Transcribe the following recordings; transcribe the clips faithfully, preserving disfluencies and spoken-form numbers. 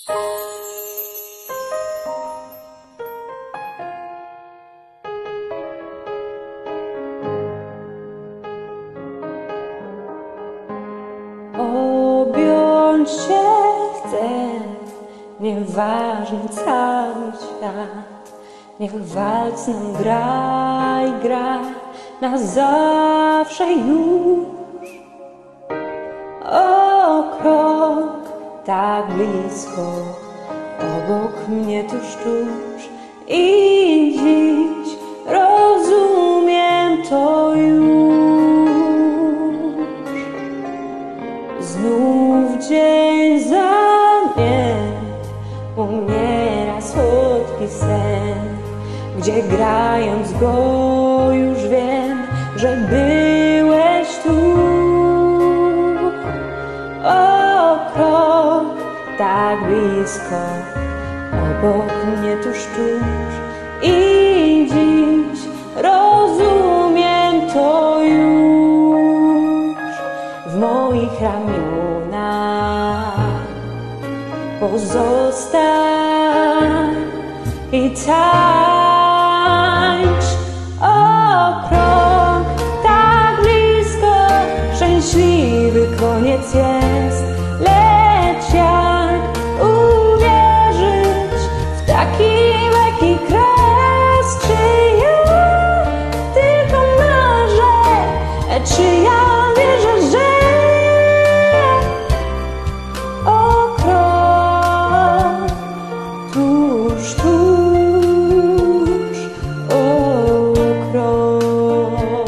Objąć Cię chcę, nieważny cały świat. Niech walc nam gra i gra na zawsze już. O, krok tak blisko, obok mnie tuż, tuż. I dziś rozumiem to już. Znów dzień za dniem umiera słodki sen, gdzie grając go już wiem, że byłeś tu. O, krok tak blisko, obok mnie tuż, tuż. I dziś rozumiem to już. W moich ramionach pozostań i tańcz. O, krok tak blisko, szczęśliwy koniec jest. Lecz jak uwierzyć w taki lekki kres? Czy ja tylko marzę, czy ja wierzę, że o, krok tuż, tuż, o, krok.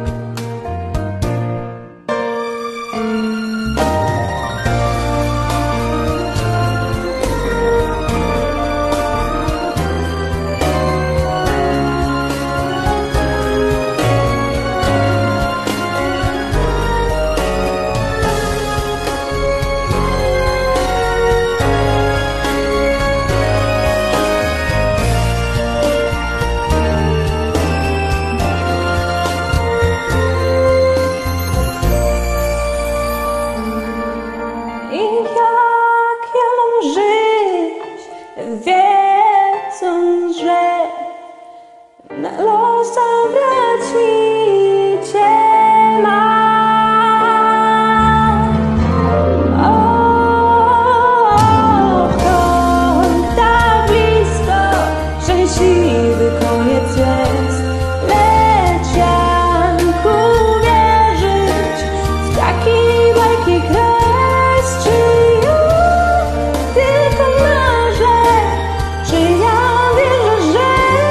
Wiedząc, że na los zabrać mi Cię mam. O, krok tak blisko, szczęśliwy koniec jest. Lecz jak uwierzyć w taki bajki kres? Czy ja tylko marzę, czy ja wierzę, że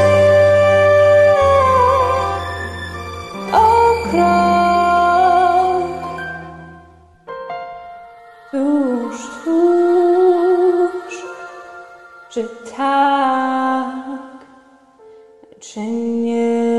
o, krok tuż, tuż. Czy tak, czy nie?